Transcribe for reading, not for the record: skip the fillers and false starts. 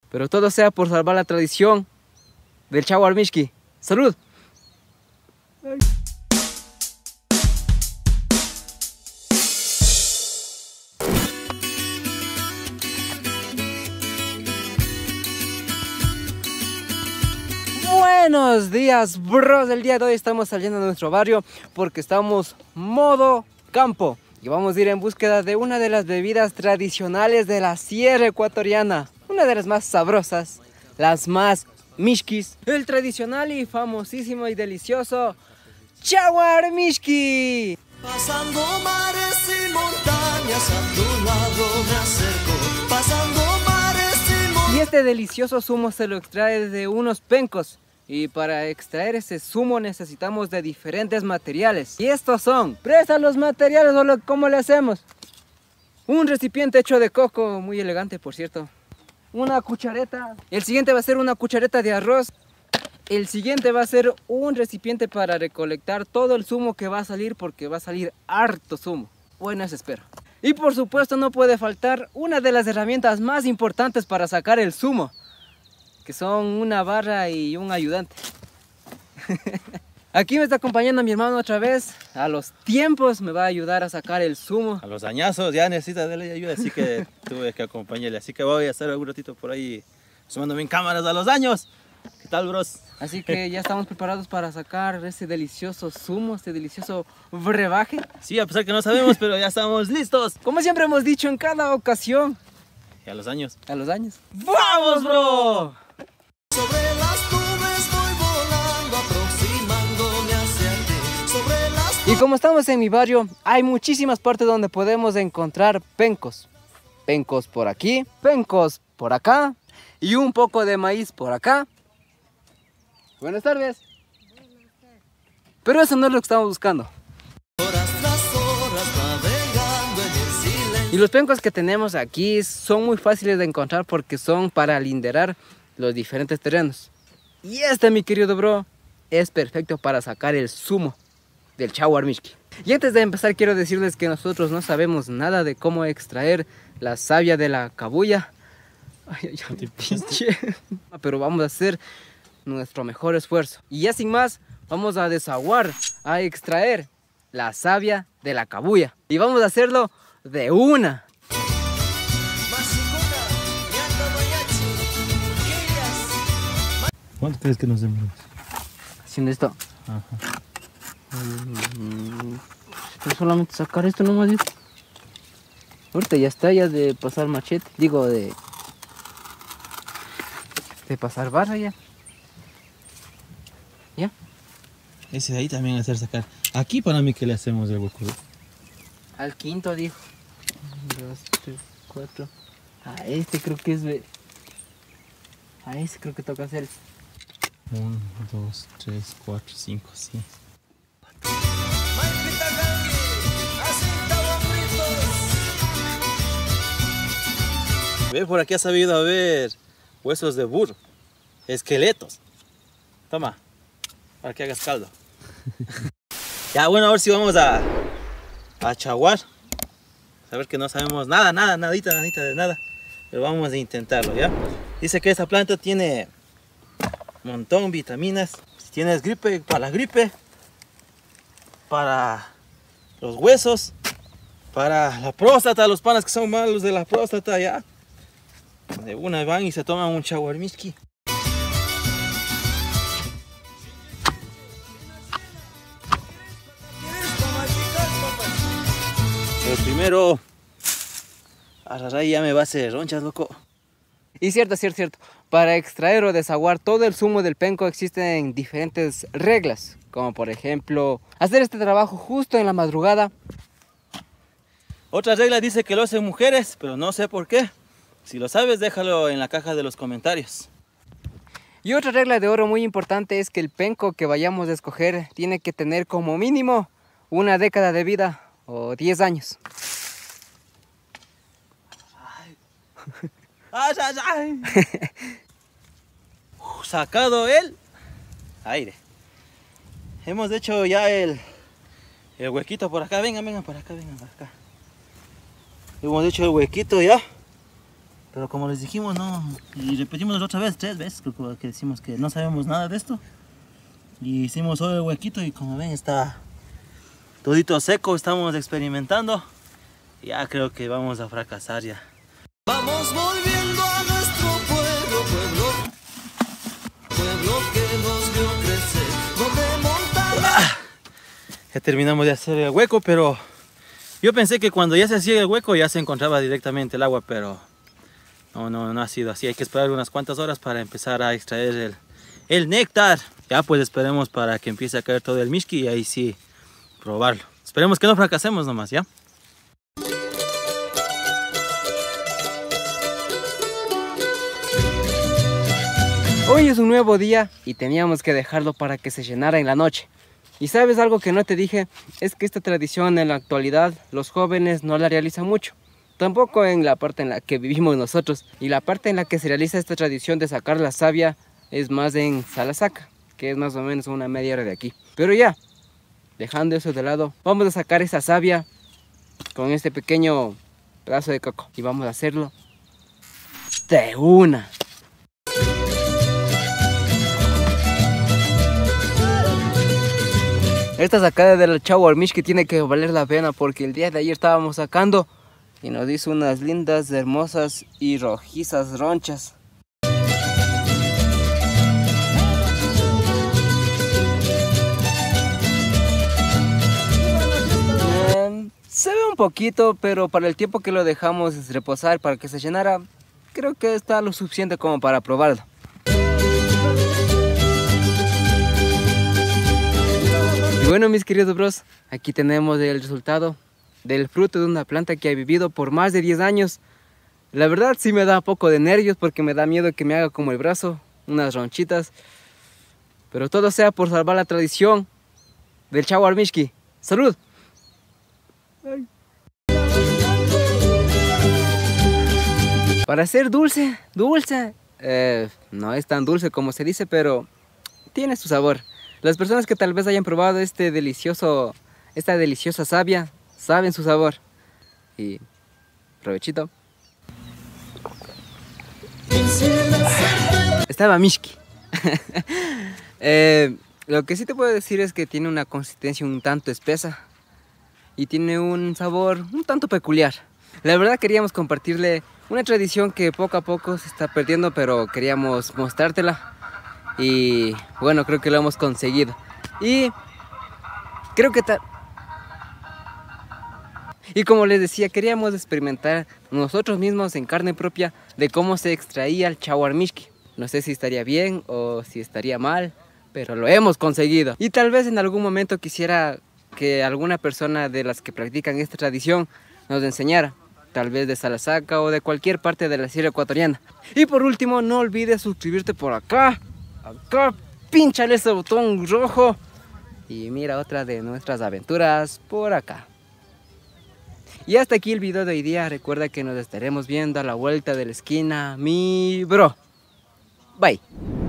Pero todo sea por salvar la tradición del Chaguar Mishki. ¡Salud! Ay. Buenos días, bros. El día de hoy estamos saliendo de nuestro barrio porque estamos modo campo y vamos a ir en búsqueda de una de las bebidas tradicionales de la sierra ecuatoriana, una de las más sabrosas, las más mishkis, el tradicional y famosísimo y delicioso Chaguar Mishki. Pasando mares y montañas, a tu lado me acerco. Pasando mares y montañas. Y este delicioso zumo se lo extrae de unos pencos. Y para extraer ese zumo necesitamos de diferentes materiales. Y estos son, presta los materiales o ¿cómo le hacemos? Un recipiente hecho de coco, muy elegante por cierto. Una cuchareta. El siguiente va a ser una cuchareta de arroz. El siguiente va a ser un recipiente para recolectar todo el zumo que va a salir, porque va a salir harto zumo. Bueno, eso espero. Y por supuesto no puede faltar una de las herramientas más importantes para sacar el zumo, que son una barra y un ayudante. Aquí me está acompañando mi hermano otra vez. A los tiempos me va a ayudar a sacar el zumo. A los añazos ya necesita darle ayuda, así que tuve que acompañarle. Así que voy a hacer algún ratito por ahí sumándome en cámaras a los años. ¿Qué tal, bros? Así que ya estamos preparados para sacar ese delicioso zumo, este delicioso brebaje. Sí, a pesar que no sabemos, pero ya estamos listos. Como siempre hemos dicho en cada ocasión. Y a los años. A los años. ¡Vamos, bro! Sobre las nubes voy volando, aproximándome hacia ti. Sobre las Y como estamos en mi barrio, hay muchísimas partes donde podemos encontrar pencos. Pencos por aquí, pencos por acá y un poco de maíz por acá. Buenas tardes. Pero eso no es lo que estamos buscando. horas tras horas navegando en el silencio. Y los pencos que tenemos aquí son muy fáciles de encontrar porque son para linderar los diferentes terrenos. Y este, mi querido bro, es perfecto para sacar el zumo del Chaguar Mishki. Y antes de empezar quiero decirles que nosotros no sabemos nada de cómo extraer la savia de la cabuya. Ay, ay, pinche. Pero vamos a hacer nuestro mejor esfuerzo. Y ya sin más, vamos a desaguar, a extraer la savia de la cabuya. Y vamos a hacerlo de una. ¿Cuánto crees que nos demoramos? Haciendo esto. Ajá. Pero solamente sacar esto nomás. Ahorita ya está, ya de pasar machete. Digo, de pasar barra ya. ¿Ya? Ese de ahí también hacer sacar. Aquí para mí que le hacemos el hueco. Al quinto dijo. 1, 2, 3, 4. A este creo que es... A ese creo que toca hacer. 1, 2, 3, 4, 5, sí. Ve, por aquí ha sabido haber huesos de burro, esqueletos. Toma, para que hagas caldo. Ya, bueno, a ver si vamos a chaguar. A ver que no sabemos nada, nadita de nada. Pero vamos a intentarlo, ¿ya? Dice que esta planta tiene un montón de vitaminas. Si tienes gripe, para la gripe, para los huesos, para la próstata, los panas que son malos de la próstata, ya. De una van y se toman un Chaguar Mishki. Pero primero, Araray ya me va a hacer ronchas, loco. Y cierto. Para extraer o desaguar todo el zumo del penco existen diferentes reglas. Como por ejemplo, hacer este trabajo justo en la madrugada. Otra regla dice que lo hacen mujeres, pero no sé por qué. Si lo sabes, déjalo en la caja de los comentarios. Y otra regla de oro muy importante es que el penco que vayamos a escoger tiene que tener como mínimo una década de vida o 10 años. Ay. Sacado el aire. Hemos hecho ya el huequito por acá. Vengan por acá. Hemos hecho el huequito ya. Pero como les dijimos, no, y repetimos la otra vez, 3 veces, creo que decimos que no sabemos nada de esto. Y hicimos solo el huequito y como ven está todito seco, estamos experimentando. Ya creo que vamos a fracasar ya. Vamos volviendo a nuestro pueblo, pueblo que nos vio crecer, donde montañas. Ya terminamos de hacer el hueco, pero yo pensé que cuando ya se hacía el hueco ya se encontraba directamente el agua, pero no ha sido así. Hay que esperar unas cuantas horas para empezar a extraer el néctar. Ya pues esperemos para que empiece a caer todo el mishki y ahí sí probarlo. Esperemos que no fracasemos nomás, ¿ya? Hoy es un nuevo día y teníamos que dejarlo para que se llenara en la noche. Y sabes algo que no te dije, es que esta tradición en la actualidad los jóvenes no la realizan mucho. Tampoco en la parte en la que vivimos nosotros. Y la parte en la que se realiza esta tradición de sacar la savia es más en Salasaca, que es más o menos una media hora de aquí. Pero ya, dejando eso de lado, vamos a sacar esa savia con este pequeño pedazo de coco. Y vamos a hacerlo de una. Esta sacada del Chawar Mishki tiene que valer la pena porque el día de ayer estábamos sacando y nos hizo unas lindas, hermosas y rojizas ronchas. Se ve un poquito, pero para el tiempo que lo dejamos reposar para que se llenara, creo que está lo suficiente como para probarlo. Y bueno, mis queridos bros, aquí tenemos el resultado del fruto de una planta que ha vivido por más de 10 años. La verdad sí me da un poco de nervios porque me da miedo que me haga como el brazo, unas ronchitas. Pero todo sea por salvar la tradición del Chawar Mishki. ¡Salud! Ay. Para ser dulce, no es tan dulce como se dice, pero tiene su sabor. Las personas que tal vez hayan probado esta deliciosa savia saben su sabor. Y provechito. Estaba Mishki. Lo que sí te puedo decir es que tiene una consistencia un tanto espesa y tiene un sabor un tanto peculiar. La verdad queríamos compartirle una tradición que poco a poco se está perdiendo, pero queríamos mostrártela. Y bueno, creo que lo hemos conseguido. Y creo que y como les decía, queríamos experimentar nosotros mismos en carne propia de cómo se extraía el Chawar Mishki. No sé si estaría bien o si estaría mal, pero lo hemos conseguido. Y tal vez en algún momento quisiera que alguna persona de las que practican esta tradición nos enseñara. Tal vez de Salasaca o de cualquier parte de la Sierra Ecuatoriana. Y por último, no olvides suscribirte por acá. Acá, pínchale ese botón rojo. Y mira otra de nuestras aventuras por acá. Y hasta aquí el video de hoy día. Recuerda que nos estaremos viendo a la vuelta de la esquina, mi bro. Bye.